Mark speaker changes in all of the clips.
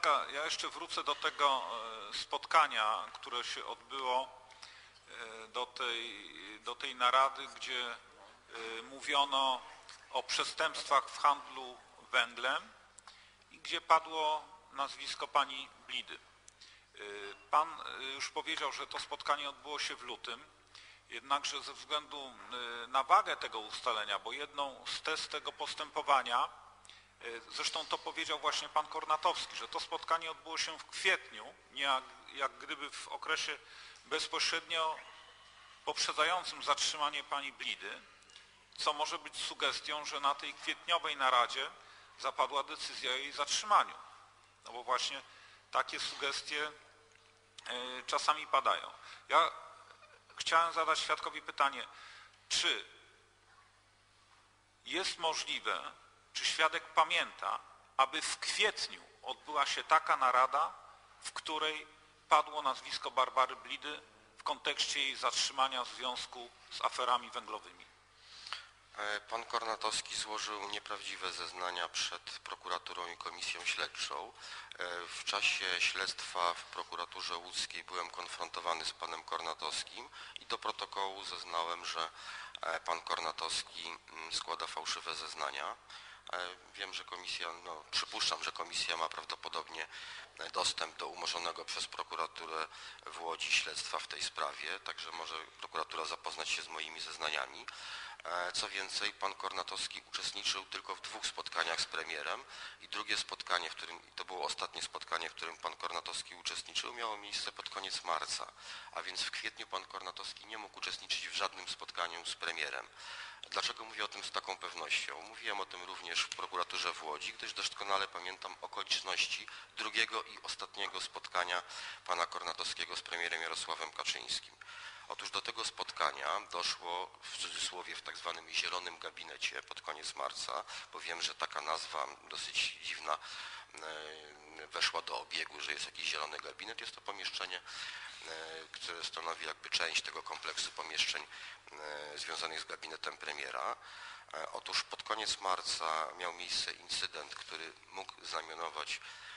Speaker 1: Beatka, ja jeszcze wrócę do tego spotkania, które się odbyło, do tej narady, gdzie mówiono o przestępstwach w handlu węglem i gdzie padło nazwisko pani Blidy. Pan już powiedział, że to spotkanie odbyło się w lutym, jednakże ze względu na wagę tego ustalenia, bo jedną z tez tego postępowania, zresztą to powiedział właśnie pan Kornatowski, że to spotkanie odbyło się w kwietniu, nie jak gdyby w okresie bezpośrednio poprzedzającym zatrzymanie pani Blidy, co może być sugestią, że na tej kwietniowej naradzie zapadła decyzja o jej zatrzymaniu. No bo właśnie takie sugestie czasami padają. Ja chciałem zadać świadkowi pytanie, czy jest możliwe, czy świadek pamięta, aby w kwietniu odbyła się taka narada, w której padło nazwisko Barbary Blidy w kontekście jej zatrzymania w związku z aferami węglowymi?
Speaker 2: Pan Kornatowski złożył nieprawdziwe zeznania przed prokuraturą i komisją śledczą. W czasie śledztwa w prokuraturze łódzkiej byłem konfrontowany z panem Kornatowskim i do protokołu zeznałem, że pan Kornatowski składa fałszywe zeznania. Wiem, że komisja, przypuszczam, że komisja ma prawdopodobnie dostęp do umorzonego przez prokuraturę w Łodzi śledztwa w tej sprawie, także może prokuratura zapoznać się z moimi zeznaniami. Co więcej, pan Kornatowski uczestniczył tylko w 2 spotkaniach z premierem i drugie spotkanie, to było ostatnie spotkanie, w którym pan Kornatowski uczestniczył, miało miejsce pod koniec marca, a więc w kwietniu pan Kornatowski nie mógł uczestniczyć w żadnym spotkaniu z premierem. Dlaczego mówię o tym z taką pewnością? Mówiłem o tym również w prokuraturze w Łodzi, gdyż doskonale pamiętam okoliczności drugiego i ostatniego spotkania pana Kornatowskiego z premierem Jarosławem Kaczyńskim. Otóż do tego spotkania doszło w cudzysłowie w tak zwanym zielonym gabinecie pod koniec marca, bo wiem, że taka nazwa dosyć dziwna weszła do obiegu, że jest jakiś zielony gabinet. Jest to pomieszczenie, które stanowi jakby część tego kompleksu pomieszczeń związanych z gabinetem premiera. Otóż pod koniec marca miał miejsce incydent, który mógł znamionować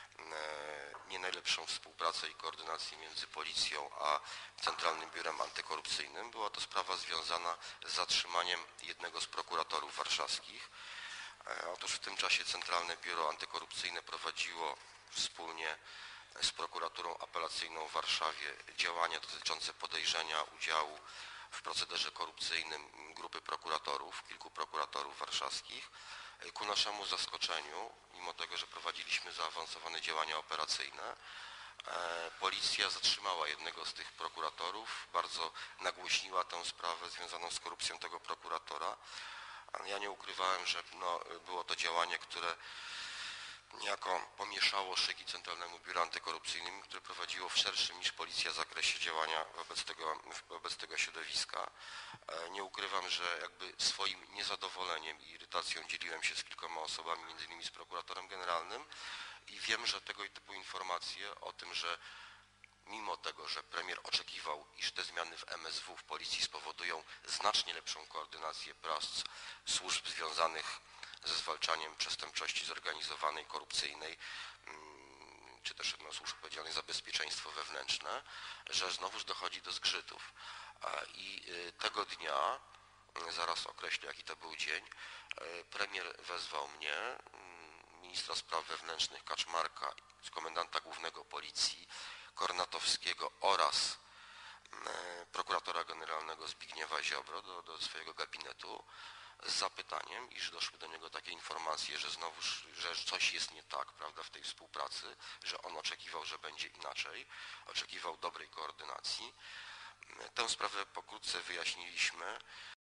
Speaker 2: nie najlepszą współpracę i koordynację między policją a Centralnym Biurem Antykorupcyjnym. Była to sprawa związana z zatrzymaniem jednego z prokuratorów warszawskich. Otóż w tym czasie Centralne Biuro Antykorupcyjne prowadziło wspólnie z prokuraturą apelacyjną w Warszawie działania dotyczące podejrzenia udziału w procederze korupcyjnym grupy prokuratorów, kilku prokuratorów warszawskich. Ku naszemu zaskoczeniu, mimo tego, że prowadziliśmy zaawansowane działania operacyjne, policja zatrzymała jednego z tych prokuratorów, bardzo nagłośniła tę sprawę związaną z korupcją tego prokuratora. Ja nie ukrywałem, że było to działanie, które niejako pomieszało szyki Centralnemu Biuru Antykorupcyjnemu, które prowadziło w szerszym niż policja zakresie działania wobec tego środowiska. Nie ukrywam, że jakby swoim niezadowoleniem i irytacją dzieliłem się z kilkoma osobami, między innymi z prokuratorem generalnym i wiem, że tego typu informacje o tym, że mimo tego, że premier oczekiwał, iż te zmiany w MSW, w policji spowodują znacznie lepszą koordynację prac służb związanych ze zwalczaniem przestępczości zorganizowanej, korupcyjnej, czy też służb odpowiedzialnych za bezpieczeństwo wewnętrzne, że znowuż dochodzi do zgrzytów. I tego dnia, zaraz określę jaki to był dzień, premier wezwał mnie, ministra spraw wewnętrznych Kaczmarka, komendanta głównego policji Kornatowskiego oraz prokuratora generalnego Zbigniewa Ziobro do swojego gabinetu z zapytaniem, iż doszły do niego takie informacje, że znowuż, że coś jest nie tak, prawda, w tej współpracy, że on oczekiwał, że będzie inaczej, oczekiwał dobrej koordynacji. Tę sprawę pokrótce wyjaśniliśmy.